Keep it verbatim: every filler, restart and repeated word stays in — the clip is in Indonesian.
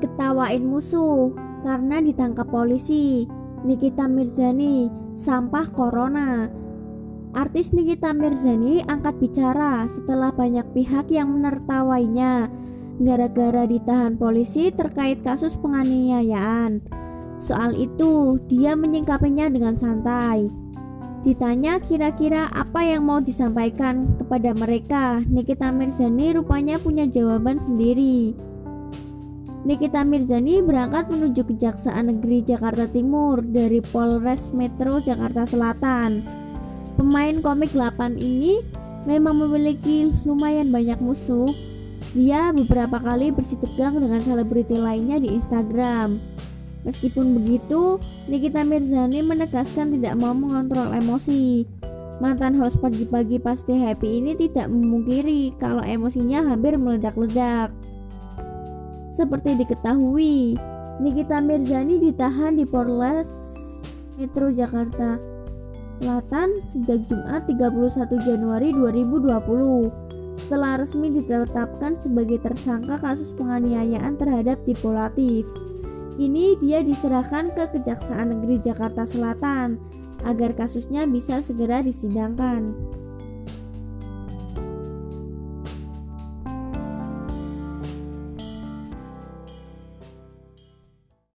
diketawain musuh karena ditangkap polisi. Nikita Mirzani, sampah corona. Artis Nikita Mirzani angkat bicara setelah banyak pihak yang menertawainya gara-gara ditahan polisi terkait kasus penganiayaan. Soal itu, dia menyingkapinya dengan santai. Ditanya kira-kira apa yang mau disampaikan kepada mereka, Nikita Mirzani rupanya punya jawaban sendiri. Nikita Mirzani berangkat menuju Kejaksaan Negeri Jakarta Timur dari Polres Metro Jakarta Selatan. Pemain komik delapan ini memang memiliki lumayan banyak musuh. Dia beberapa kali bersitegang dengan selebriti lainnya di Instagram. Meskipun begitu, Nikita Mirzani menegaskan tidak mau mengontrol emosi. Mantan host Pagi-Pagi Pasti Happy ini tidak memungkiri kalau emosinya hampir meledak-ledak. Seperti diketahui, Nikita Mirzani ditahan di Polres Metro Jakarta Selatan sejak Jumat tiga puluh satu Januari dua ribu dua puluh setelah resmi ditetapkan sebagai tersangka kasus penganiayaan terhadap Dipo Latif. Kini dia diserahkan ke Kejaksaan Negeri Jakarta Selatan agar kasusnya bisa segera disidangkan.